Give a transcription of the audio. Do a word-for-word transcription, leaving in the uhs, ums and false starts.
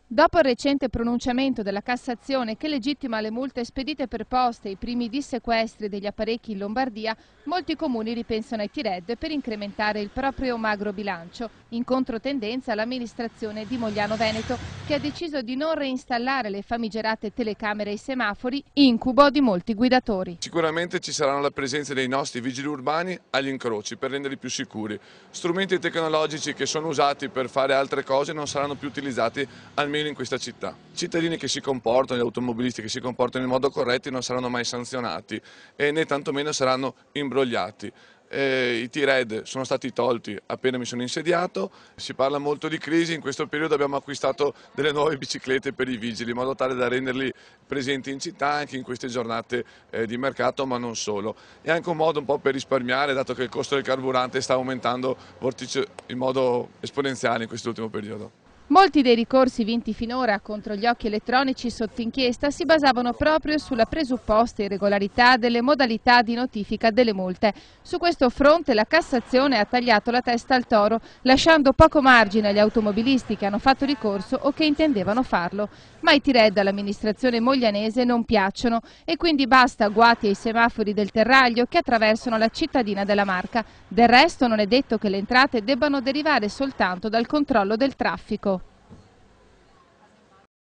Dopo il recente pronunciamento della Cassazione che legittima le multe spedite per posta e i primi dissequestri degli apparecchi in Lombardia, molti comuni ripensano ai T-Red per incrementare il proprio magro bilancio. In controtendenza l'amministrazione di Mogliano Veneto, che ha deciso di non reinstallare le famigerate telecamere ai semafori, incubo di molti guidatori. Sicuramente ci saranno la presenza dei nostri vigili urbani agli incroci per renderli più sicuri. Strumenti tecnologici che sono usati per fare altre cose non saranno più utilizzati almeno in questa città. I cittadini che si comportano, gli automobilisti che si comportano in modo corretto non saranno mai sanzionati e né tantomeno saranno imbrogliati. Eh, I T-Red sono stati tolti appena mi sono insediato, si parla molto di crisi, in questo periodo abbiamo acquistato delle nuove biciclette per i vigili in modo tale da renderli presenti in città anche in queste giornate eh, di mercato, ma non solo. È anche un modo un po' per risparmiare, dato che il costo del carburante sta aumentando in modo esponenziale in quest'ultimo periodo. Molti dei ricorsi vinti finora contro gli occhi elettronici sotto inchiesta si basavano proprio sulla presupposta irregolarità delle modalità di notifica delle multe. Su questo fronte la Cassazione ha tagliato la testa al toro, lasciando poco margine agli automobilisti che hanno fatto ricorso o che intendevano farlo. Ma i T-Red all'amministrazione moglianese non piacciono e quindi basta guati ai semafori del Terraglio che attraversano la cittadina della Marca. Del resto non è detto che le entrate debbano derivare soltanto dal controllo del traffico.